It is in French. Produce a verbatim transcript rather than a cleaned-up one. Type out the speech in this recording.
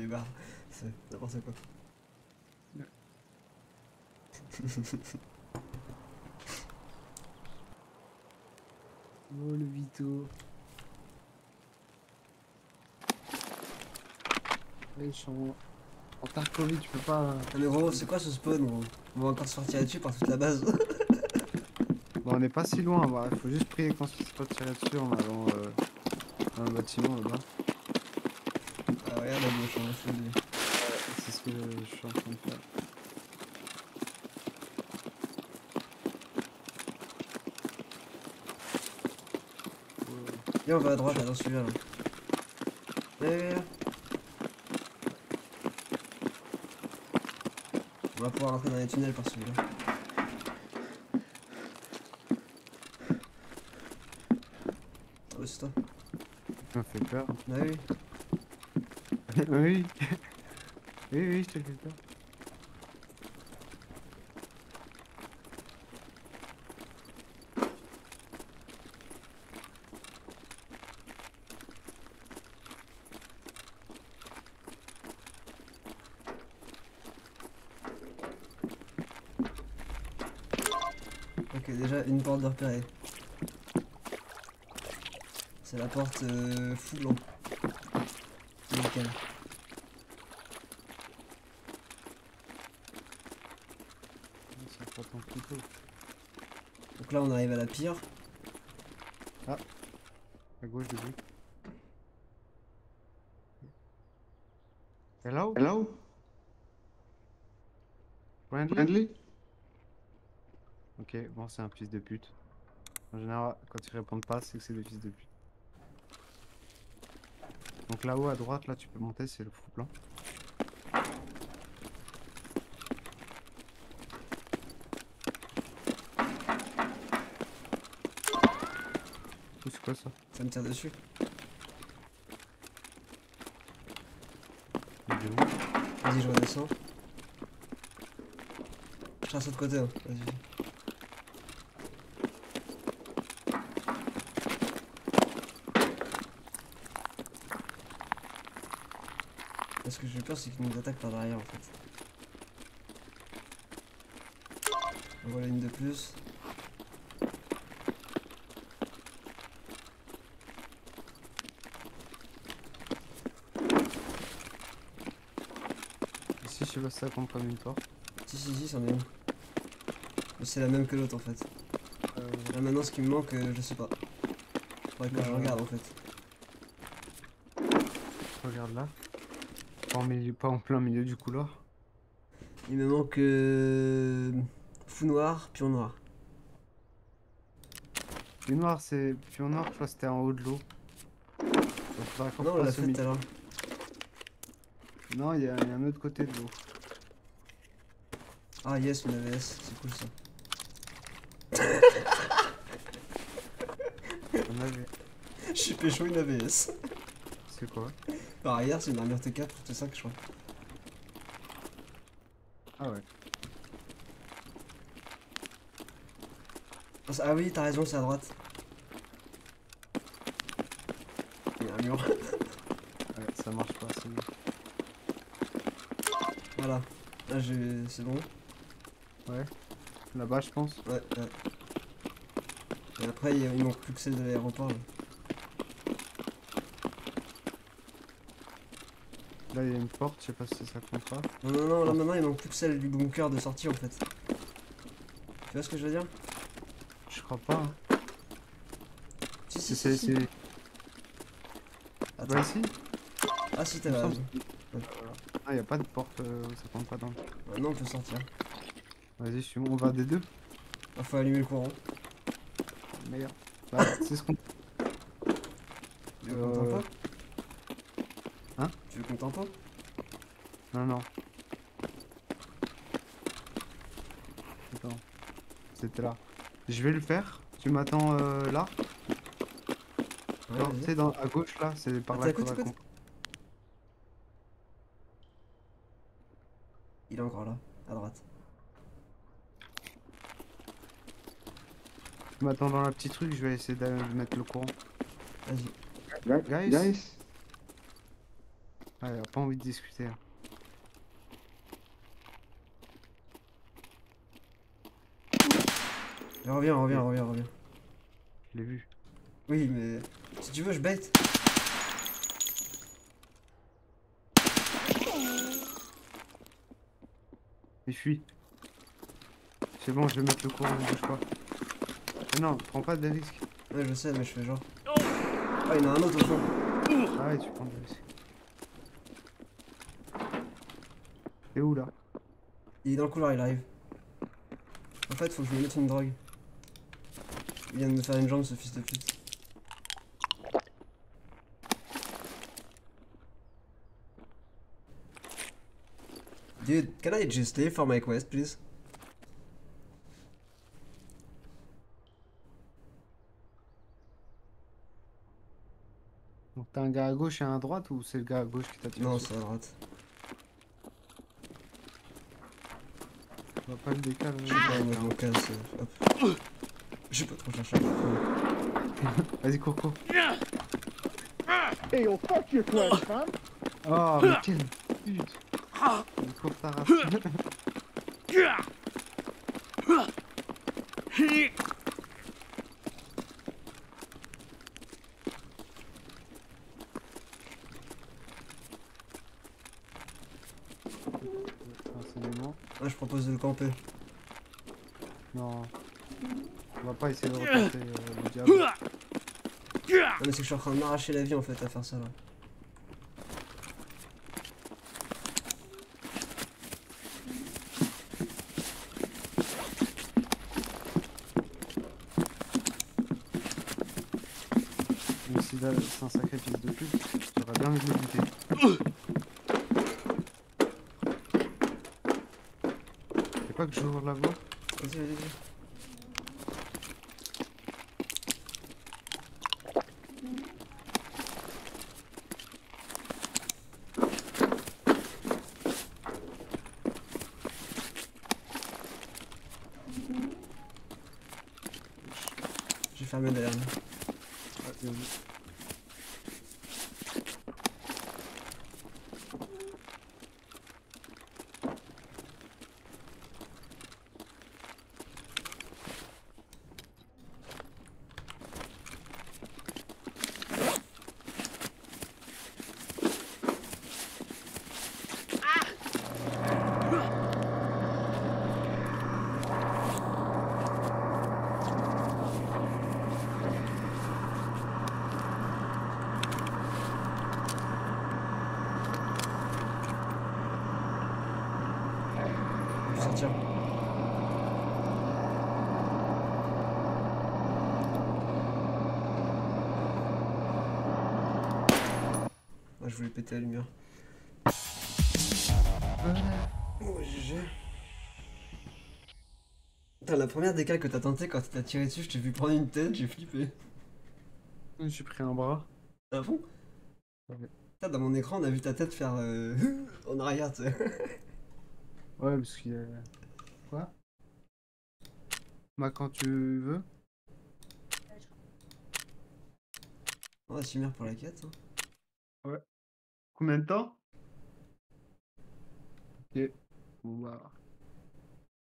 barre. C'est n'importe quoi. Oh le Vito. Ouais, je suis en... en Tarkovie, tu peux pas... Ah mais gros, c'est quoi ce spawn gros? On va encore sortir là-dessus par toute la base. Bon, on n'est pas si loin, bah, faut juste prier qu'on se fasse pas tirer dessus en allant euh, dans le bâtiment là-bas. Ah regarde la gauche, on a fait des... C'est ce que je suis en train de faire. Viens, on va à droite, là, dans celui-là. Là. Viens, viens, viens. On va pouvoir rentrer dans les tunnels par celui-là. Oh, c'est toi. Tu m'as fait peur. Ah oui. Oui. Oui, oui, je te fais peur. Ok, déjà une porte de repérer. C'est la porte euh, Foulon. Nickel. Ça prend ton couteau. Donc là on arrive à la pire. Ah, à gauche de lui. Hello? Hello? Friendly? Friendly? Ok, bon, c'est un fils de pute. En général, quand ils répondent pas, c'est que c'est des fils de pute. Donc là-haut à droite, là, tu peux monter, c'est le fou blanc. Oh, c'est quoi ça? Ça me tire dessus. Il est où? Vas-y, je redescends. Je trace de l'autre côté. Hein. Vas-y. Ce que j'ai peur, c'est qu'ils nous attaquent par derrière en fait. On voit une de plus. Ici, je sais pas si ça compte comme une porte. Si, si, si, c'en est une. Mais c'est la même que l'autre en fait. Euh, Là maintenant, ce qui me manque, euh, je sais pas. Faudrait que je Euh. regarde en fait. regarde là. Pas en, milieu, pas en plein milieu du couloir. Il me manque euh... fou noir, pion noir. Le noir, c'est. Pion noir, je crois que c'était en haut de l'eau. Donc, faudra qu'on Non, on l'a repasse au fait tout milieu. à l'heure. Non, il y, a il y a un autre côté de l'eau. Ah yes, une A V S, c'est cool ça. On avait. Je suis pécho une A V S. C'est quoi? Par ailleurs, c'est une armure T quatre ou T cinq, je crois. Ah ouais. Ah, ça- ah oui, t'as raison, c'est à droite. Il y a un mur. Ouais, ça marche pas, c'est bon. Voilà. Là, j'ai... c'est bon. Ouais. Là-bas, je pense. Ouais, ouais. Et après, il, y a- il manque plus que celle de l'aéroport. Là. Là, il y a une porte, je sais pas si ça compte pas. Non, non, non, là maintenant, il manque plus que celle du bunker de sortie en fait. Tu vois ce que je veux dire? Je crois pas. Hein. Si, si, C'est. si, si. c'est- Attends. Bah, ici? Ah si, t'as Il me raison. semble. Ouais. Voilà. Ah, y a pas de porte, euh, ça compte pas dans le. Maintenant, on peut sortir. Vas-y, je suis bon, on va des deux. Il faut allumer le courant. Meilleur. Bah, c'est ce qu'on. Tu veux qu'on Euh, tempo? Hein? Tu veux qu'on tempo? Non, non. Attends. C'était là. Je vais le faire. Tu m'attends euh, là? Ouais, Genre, vas-y. tu sais, dans- à gauche là, c'est par Ah, là t'es à qu'il côté, faudra côté. qu'on. Il est encore là, à droite. Tu m'attends dans la petite rue, je vais essayer de mettre le courant. Vas-y. Guys? Guys? Ah, il a pas envie de discuter. Hein. Reviens, reviens, reviens, reviens. Je l'ai vu. Oui, mais si tu veux, je bait. Il fuit. C'est bon, je vais mettre le courant, ne bouge pas. Mais non, prends pas de risques. Ouais, je sais, mais je fais genre. Ah, il y en a un autre au fond. Ah ouais, tu prends des risques. T'es où là? Il est dans le couloir, il arrive. En fait, faut que je lui mette une drogue. Il vient de me faire une jambe, ce fils de pute. Dude, can I just stay for my quest, please? Donc t'as un gars à gauche et un à droite ou c'est le gars à gauche qui t'a tiré Non, dessus? c'est à droite. On va pas le décaler. Je sais pas, moi je m'en casse. euh, Hop. Je peux trop chercher. Vas-y, cours, cours. Hey, yo, fuck your quest, fam. Oh, mais quelle pute. Il court ta race. Renseignement. Ah, je propose de le camper. Non. On va pas essayer de retenter euh, le diable. Non, mais c'est que je suis en train de m'arracher la vie en fait à faire ça là. Même si là, c'est un sacrifice de plus, j'aurais bien envie de le buter. C'est pas que j'ouvre la voie? Vas-y, vas-y, vas-y. J'ai fermé derrière nous. Ah, bien vu. On peut sortir. Ah, je voulais péter la lumière. Oh, G G. Putain, la première D K que t'as tenté quand t'as tiré dessus, je t'ai vu prendre une tête, j'ai flippé. J'ai pris un bras. Ah bon? Ouais. Putain, dans mon écran, on a vu ta tête faire euh... en arrière, tu sais. Ouais, parce qu'il y a... Quoi? Bah, quand tu veux. On va s'y mettre pour la quête. Hein. Ouais. Combien de temps? Ok. Bon, bah...